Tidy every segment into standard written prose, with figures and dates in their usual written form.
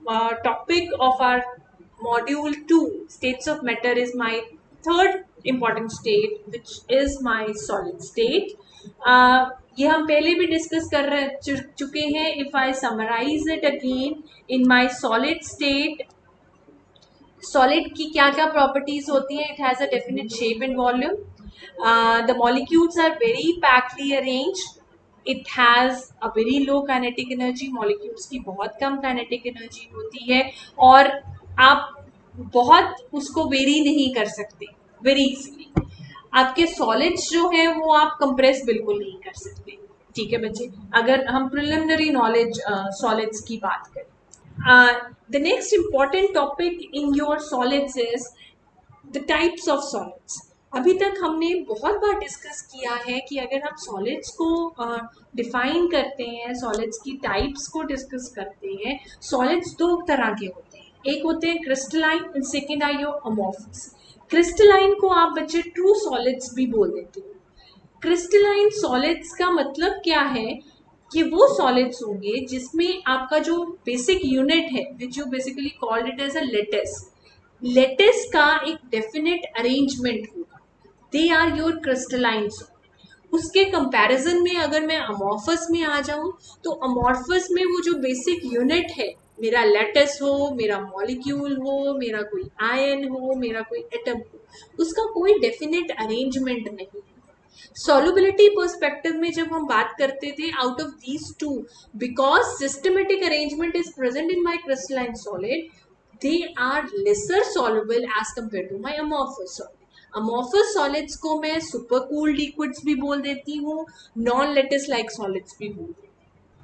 topic of our module 2, states of matter, is my third important state, which is my solid state. ये हम पहले भी discuss कर चुके हैं. If I summarise it again, in my solid state, solid की क्या क्या प्रॉपर्टीज होती हैं? It has a definite shape and volume. The molecules are very compactly arranged. It has a very low kinetic energy. Molecules की बहुत कम kinetic energy होती है और आप बहुत उसको वेरी नहीं कर सकते वेरी इजीली. आपके सॉलिड्स जो है वो आप कंप्रेस बिल्कुल नहीं कर सकते. ठीक है बच्चे, अगर हम प्रिलिमिनरी नॉलेज सॉलिड्स की बात करें. The next important topic in your solids is the types of solids. अभी तक हमने बहुत बार डिस्कस किया है कि अगर हम सॉलिड्स को डिफाइन करते हैं, सॉलिड्स की टाइप्स को डिस्कस करते हैं, सॉलिड्स दो तरह के होते हैं. एक होते हैं crystalline and second are your amorphous. Crystalline को आप बच्चे ट्रू सॉलिड्स भी बोल देते हो. क्रिस्टलाइन सॉलिड्स का मतलब क्या है कि वो सॉलिड्स होंगे जिसमें आपका जो बेसिक यूनिट है, which you basically called it as a lattice, lattice का एक डेफिनेट अरेंजमेंट होगा. They are your crystalline solid. उसके कंपैरिजन में अगर मैं अमॉर्फस में आ जाऊं तो अमॉर्फस में वो जो बेसिक यूनिट है, मेरा लेटिस हो, मेरा मॉलिक्यूल हो, मेरा कोई आयन हो, मेरा कोई एटम हो, उसका कोई डेफिनेट अरेंजमेंट नहीं. सॉल्युबिलिटी पर्सपेक्टिव में जब हम बात करते थे, out of these two, because systematic arrangement is present in my crystalline solid, they are lesser soluble as compare to my amorphous solid. Amorphous solids को मैं सुपर कूल लिक्विड्स भी बोल देती हूँ, नॉन लेटिस लाइक सॉलिड्स भी बोल देती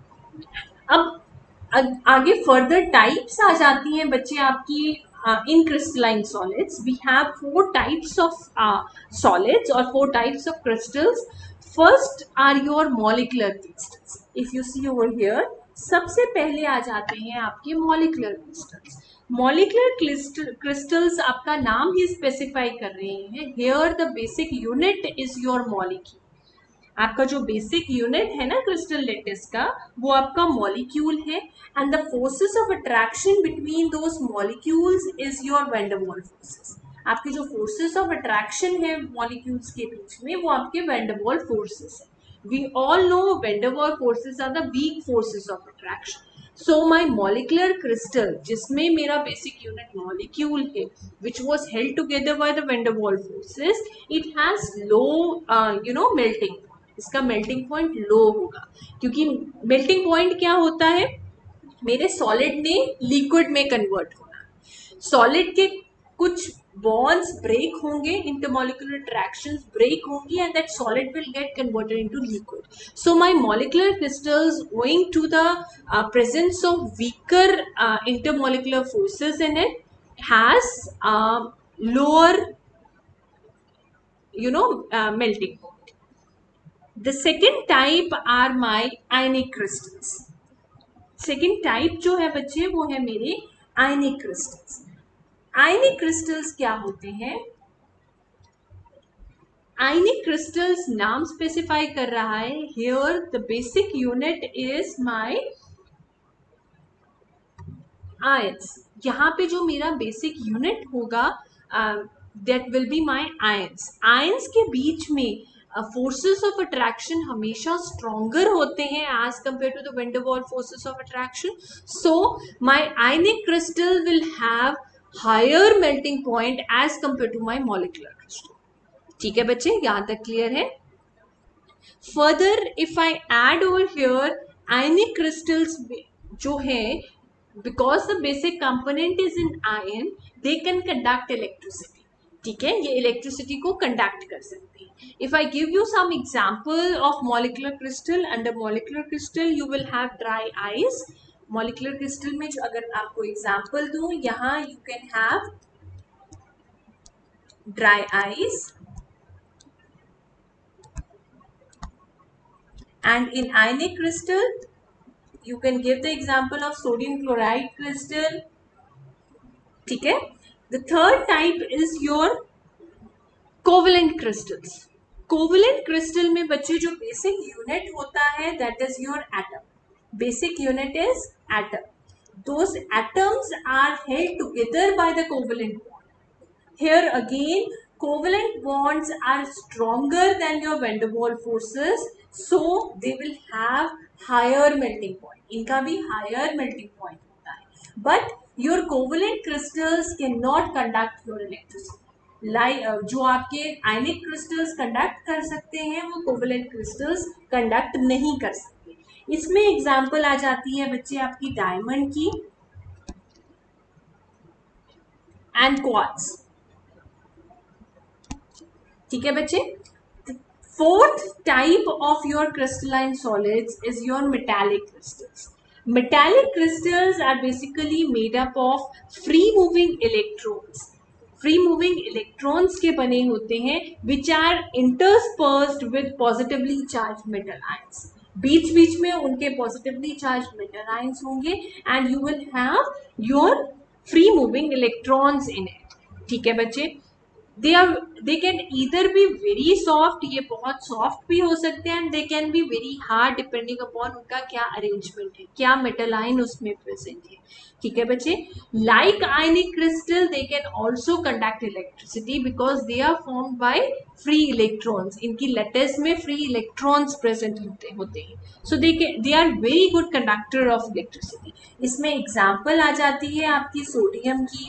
हूँ. अब आगे फर्दर टाइप्स आ जाती हैं बच्चे आपकी. In crystalline solids we have 4 types of solids or 4 types of crystals. First are your molecular crystals. If you see over here, सबसे पहले आ जाते हैं आपके molecular crystals. Molecular crystals आपका नाम ही स्पेसिफाई कर रहे हैं. Here the basic unit is your molecule. आपका जो बेसिक यूनिट है ना क्रिस्टल लेटिस का, वो आपका मॉलिक्यूल है. And the forces of attraction between those molecules is your van der Waals forces. आपके जो फोर्सेस ऑफ अट्रैक्शन है मॉलिक्यूल्स के बीच में, वो आपके वैन डर वाल्स फोर्सेस है. We all know van der Waals forces are the weak forces of attraction. So my molecular crystal, जिसमें मेरा basic unit molecule है, which was held together by the van der Waals forces, it has low melting. इसका melting point low होगा, क्योंकि melting point क्या होता है, मेरे सॉलिड ने लिक्विड में कन्वर्ट होना. सॉलिड के कुछ bonds break होंगे, intermolecular attractions break होंगी, and that solid will get converted into liquid. So my molecular crystals, owing to the presence of weaker intermolecular forces in it, has lower melting point. The second type are my ionic crystals. Second type जो है बच्चे, वो है मेरे ionic crystals. Ionic crystals क्या होते हैं? Ionic crystals नाम स्पेसिफाई कर रहा है. Here the basic unit is my ions. यहाँ पे जो मेरा बेसिक यूनिट होगा, that will be my ions. Ions के बीच में फोर्सेस ऑफ अट्रैक्शन हमेशा स्ट्रॉन्गर होते हैं as compare to the van der Waals forces of attraction. So my ionic crystal will have higher melting point as compare to my molecular crystal. ठीक है बच्चे, यहां तक क्लियर है? Further if I add over here ionic crystals जो है, because the basic component is in ion, they can conduct electricity. ठीक है, ये इलेक्ट्रिसिटी को कंडक्ट कर सकते हैं. If I give you some example of molecular crystal, under molecular crystal you will have dry ice. Molecular crystal में जो अगर आपको example दूं, यहाँ you can have dry ice, and in ionic crystal you can give the example of sodium chloride crystal. ठीक है. The third type is your covalent crystals. Covalent crystal में बच्चे जो बेसिक यूनिट होता है, that is your atom. Basic unit is atom. those atoms are held together by the covalent bond. Here again, covalent bonds are stronger than your van der Waals forces, so they will have higher melting point. इनका भी higher melting point होता है. But your covalent crystals cannot conduct your electricity. जो आपके आयनिक crystals conduct कर सकते हैं वो कोवेलेंट क्रिस्टल्स कंडक्ट नहीं कर सकते. इसमें एग्जांपल आ जाती है बच्चे आपकी डायमंड की एंड क्वार्ट्ज. ठीक है बच्चे. Fourth type of your crystalline solids is your metallic crystals. Metallic crystals are basically made up of free moving electrons. Free moving electrons के बने होते हैं which are interspersed with positively charge metal ions. बीच बीच में उनके positively charge metal ions होंगे and you will have your free moving electrons in it. ठीक है बच्चे. they can either be very soft, ये बहुत सॉफ्ट भी हो सकते हैं, and they can be very hard depending upon उनका क्या अरेंजमेंट है, क्या मेटल आयन उसमें प्रेजेंट है. ठीक है बच्चे. Like ionic crystal they can also conduct electricity because they are formed by free electrons. इनकी लेटेस में फ्री इलेक्ट्रॉन्स प्रेजेंट होते हैं. So they are very good conductor of electricity. इसमें एग्जाम्पल आ जाती है आपकी सोडियम की,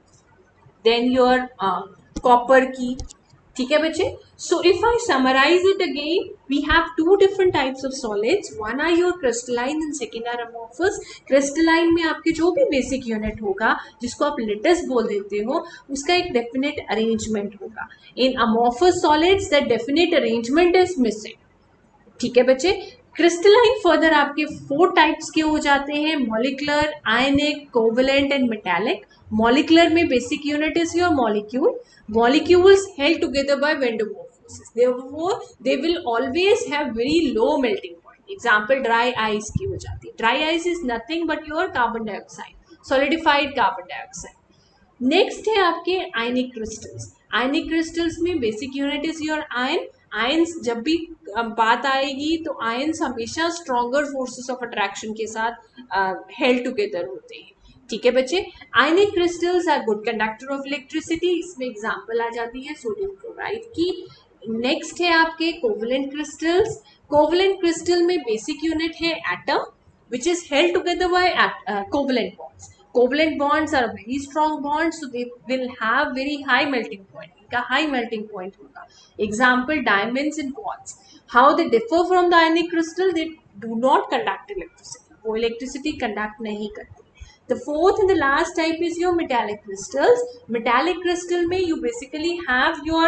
देन योर कॉपर की. ठीक है बच्चे. So if I summarise it again, we have two different types of solids. One are your crystalline and second are amorphous. Crystalline में आपके जो भी बेसिक यूनिट होगा जिसको आप लेटेस बोल देते हो उसका एक डेफिनेट अरेंजमेंट होगा. In amorphous solids that definite arrangement is missing. ठीक है बच्चे. क्रिस्टलाइन फर्दर आपके 4 टाइप्स के हो जाते हैं, molecular, ionic, covalent and metallic. Molecular में basic unit is your molecule. Molecules held together by van der Waals forces. Therefore, they will always have very low melting point. Example, dry ice की हो जाती है. Dry ice is nothing but your carbon dioxide, solidified carbon dioxide. Next है आपके ionic crystals. Ionic crystals में basic unit is your ion. Ions जब भी बात आएगी तो आयंस हमेशा स्ट्रॉन्गर फोर्सेस ऑफ अट्रैक्शन के साथ हेल्ड टुगेदर होते हैं. ठीक है बच्चे. Ionic crystals are good conductor of electricity. इसमें एग्जांपल आ जाती है सोडियम क्लोराइड की. नेक्स्ट है आपके कोवेलेंट क्रिस्टल्स. कोवेलेंट क्रिस्टल में बेसिक यूनिट है atom which is held together by covalent bonds. Covalent bonds are very strong bonds, so they will have very high melting point. इनका high melting point होगा. Example, diamonds and quartz. How they differ from the ionic crystal? They do not conduct electricity. वो electricity conduct नहीं करते. The fourth and the last type is your metallic crystals. Metallic crystal में you basically have your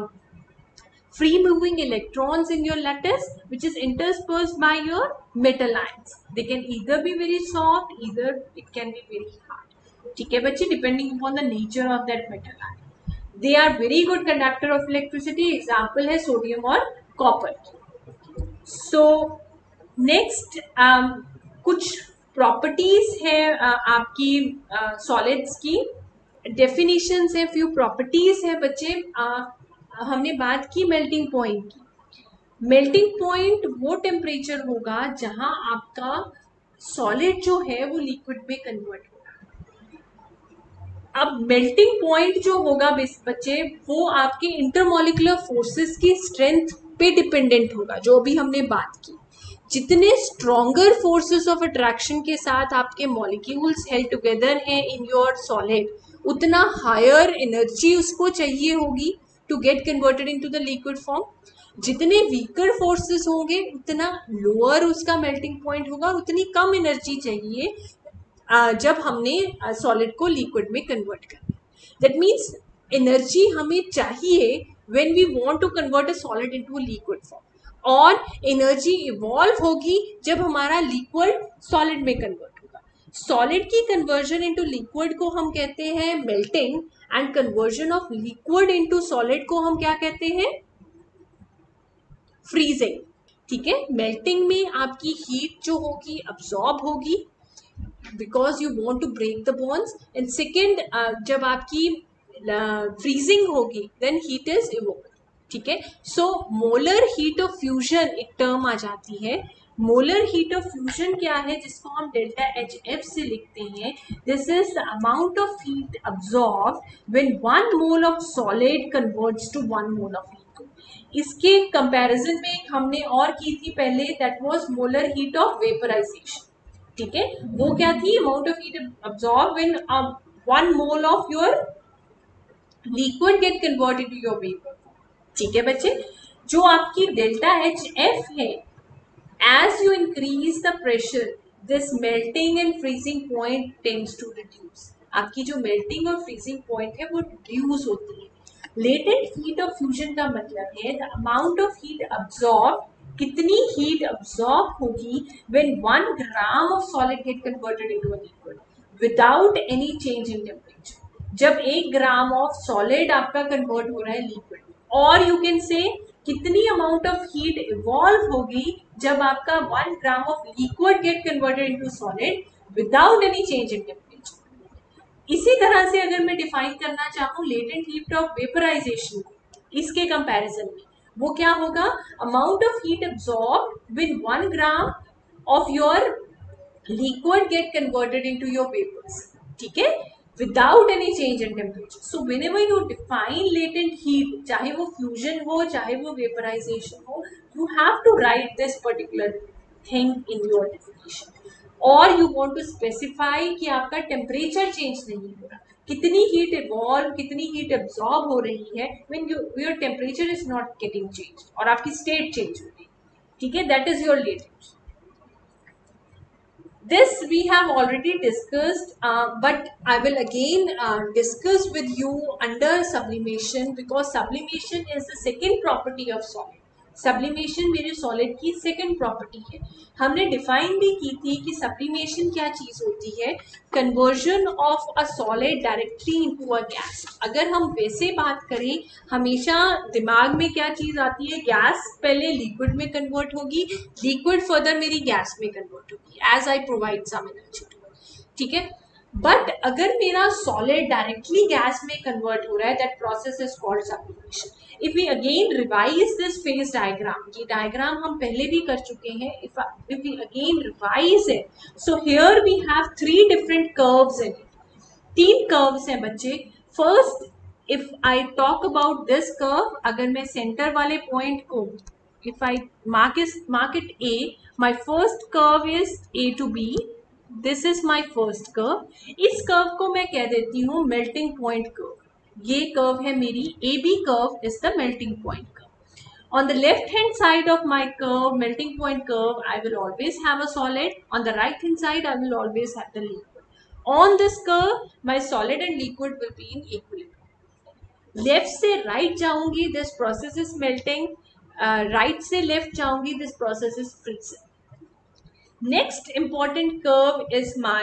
free moving electrons in your lattice which is interspersed by your metal ions. They can either be very soft, either it can be very hard. ठीक है बच्चे. Depending upon the nature of that metal ion. They are very good conductor of electricity. Example है sodium और copper. So next कुछ properties है आपकी solids की. Definitions है, फ्यू प्रॉपर्टीज है बच्चे. हमने बात की मेल्टिंग पॉइंट की. मेल्टिंग पॉइंट वो टेम्परेचर होगा जहां आपका सॉलिड जो है वो लिक्विड में कन्वर्ट होगा. अब मेल्टिंग पॉइंट जो होगा बच्चे वो आपके इंटरमॉलिक्यूलर फोर्सेस की स्ट्रेंथ पे डिपेंडेंट होगा, जो भी हमने बात की. जितने स्ट्रॉन्गर फोर्सेस ऑफ अट्रैक्शन के साथ आपके मॉलिक्यूल्स हेल्ड टुगेदर हैं इन योर सॉलिड, उतना हायर एनर्जी उसको चाहिए होगी to get converted into the liquid form. जितने वीकर फोर्सेस होंगे उतना लोअर उसका मेल्टिंग पॉइंट होगा और उतनी कम एनर्जी चाहिए जब हमने सॉलिड को लिक्विड में कन्वर्ट करना. दैट मीन्स एनर्जी हमें चाहिए when we want to convert a solid into a liquid form, और एनर्जी इवॉल्व होगी जब हमारा लिक्विड सॉलिड में कन्वर्ट होगा. सॉलिड की कन्वर्जन इनटू लिक्विड को हम कहते हैं melting, and conversion of liquid into solid को हम क्या कहते हैं? फ्रीजिंग. ठीक है. मेल्टिंग में आपकी हीट जो होगी अब्सॉर्ब होगी because you want to break the bonds, and second जब आपकी फ्रीजिंग होगी देन हीट इज इवोक्ड. ठीक है। So molar heat of fusion एक टर्म आ जाती है। मोलर हीट ऑफ फ्यूजन क्या है, जिसको हम डेल्टा एच एफ से लिखते हैं। This is the amount of heat absorb when 1 mole of solid converts to 1 mole of liquid. इसके कंपैरिजन में हमने और की थी पहले, that was molar heat of vaporisation. ठीक है, वो क्या थी, amount of heat absorb when 1 mole of your liquid get converted to your vapour. ठीक है बच्चे, जो आपकी डेल्टा एच एफ है, as you increase the pressure this melting and freezing point tends to reduce. आपकी जो मेल्टिंग और freezing point है वो रिड्यूस होती है। लेटेंट हीट ऑफ फ्यूजन का मतलब है the amount of heat absorb, कितनी हीट अब्सॉर्ब होगी when 1 gram of solid get converted into a liquid without any change in temperature. जब 1 ग्राम ऑफ सॉलिड आपका कन्वर्ट हो रहा है लिक्विड, और यू कैन से कितनी अमाउंट ऑफ हीट इवॉल्व होगी जब आपका 1 gram of liquid get converted into solid without any change in temperature. इसी तरह से अगर मैं डिफाइन करना चाहूँ लेटेंट हीट ऑफ वेपराइजेशन, इसके कंपैरिजन में वो क्या होगा, amount of heat absorb with 1 gram of your liquid get converted into your vapors, ठीक है, without any change in temperature. So whenever you define latent heat, चाहे वो fusion हो चाहे वो vaporization हो, you have to write this particular thing in your definition. और you want to specify कि आपका temperature change नहीं हो रहा, कितनी heat evolve, कितनी heat absorb हो रही है when your temperature is not getting changed और आपकी state change हो रही है, ठीक है, that is your latent. This we have already discussed, but I will again discuss with you under sublimation, because sublimation is the second property of solid. Sublimation मेरे solid की second property है। हमने define भी की थी कि sublimation क्या चीज़ होती है, conversion of a solid directly into a gas। अगर हम वैसे बात करें, हमेशा दिमाग में क्या चीज़ आती है, गैस पहले liquid में convert होगी, liquid further मेरी gas में convert होगी, as I provide some energy to it, ठीक है। बट अगर मेरा सॉलिड डायरेक्टली गैस में कन्वर्ट हो रहा है, that process is called sublimation. If we again revise this phase diagram, ये डायग्राम हम पहले भी कर चुके हैं, if we again revise it, so here we have 3 different curves in it. 3 curves हैं बच्चे। First, if I talk about this curve, अगर मैं सेंटर वाले पॉइंट को, if I mark it A, my first curve is A to B, this is my first curve. इस curve को मैं कह देती हूँ मेल्टिंग पॉइंट कर्व। ये कर्व है मेरी A B curve, is the melting point curve. On the left hand side of my curve, melting point curve, I will always have a solid. On the right hand side, I will always have the liquid. On this curve, my solid and liquid will be in equilibrium. Left से right जाऊंगी, this process is melting. Right से left जाऊंगी, this process is freezing. Next important curve is my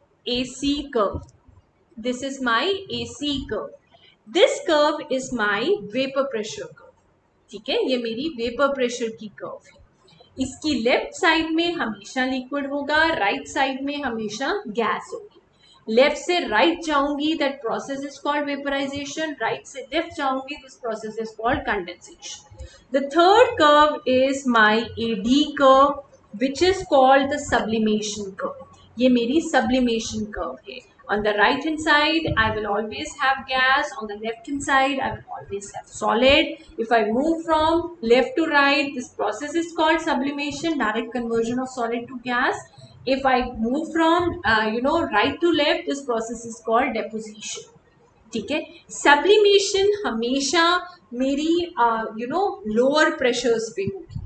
AC curve. This is my AC curve. This curve is my vapor pressure curve. ठीक है, ये मेरी vapour pressure की curve है। इसकी left side में हमेशा लिक्विड होगा, राइट साइड में हमेशा गैस होगी। लेफ्ट से राइट जाऊंगी, that process is called vaporisation. Right से लेफ्ट जाऊंगी, this process is called condensation. The third curve is my A D curve, which is called the sublimation curve. ये मेरी sublimation curve है। On the right hand side, I will always have gas. On the left hand side, I will always have solid. If I move from left to right, this process is called sublimation, direct conversion of solid to gas. If I move from right to left, this process is called deposition. ठीक है, sublimation हमेशा मेरी lower pressures पे होगी।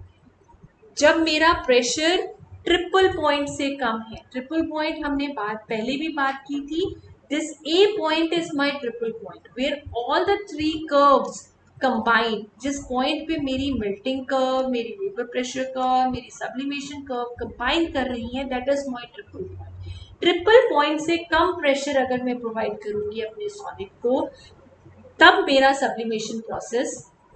जब मेरा pressure triple point से कम है, ट्रिपल पॉइंट हमने पहले भी बात की थी, this A point is my triple point where all the 3 curves combine, जिस पॉइंट पे मेरी मेल्टिंग कर्व, मेरी वेपर प्रेशर कर्व, मेरी सब्लिमेशन कर्व कंबाइन कर रही है, that is my triple point. Triple point से कम प्रेशर अगर मैं प्रोवाइड करूंगी अपने सॉलिड को, तब मेरा सब्लिमेशन प्रोसेस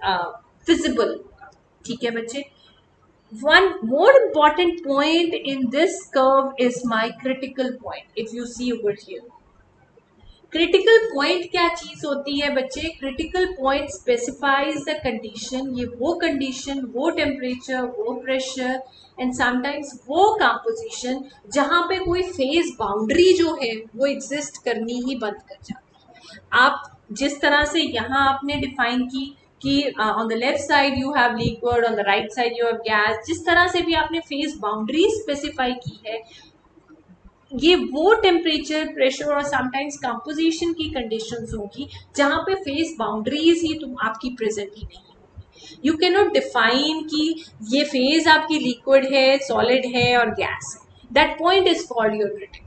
फिजिबल होगा। ठीक है बच्चे, one more important point in this curve is my critical point. If you see over here, critical point क्या चीज होती है बच्चे? Critical point specifies the condition, ये वो कंडीशन, वो टेम्परेचर, वो प्रेशर एंड समटाइम्स वो कंपोजिशन जहां पे कोई फेज बाउंड्री जो है वो एग्जिस्ट करनी ही बंद कर जाती है। आप जिस तरह से यहाँ आपने डिफाइन की कि on the left side you have liquid, on the right side you have gas, जिस तरह से भी आपने फेज बाउंड्री स्पेसिफाई की है, ये वो टेम्परेचर, प्रेशर और समटाइम्स कंपोजिशन की कंडीशंस होगी जहां पे फेज बाउंड्रीज ही तुम आपकी प्रेजेंट ही नहीं होगी। यू कैन नॉट डिफाइन कि ये फेज आपकी लिक्विड है, सॉलिड है और गैस है। That point is called your critical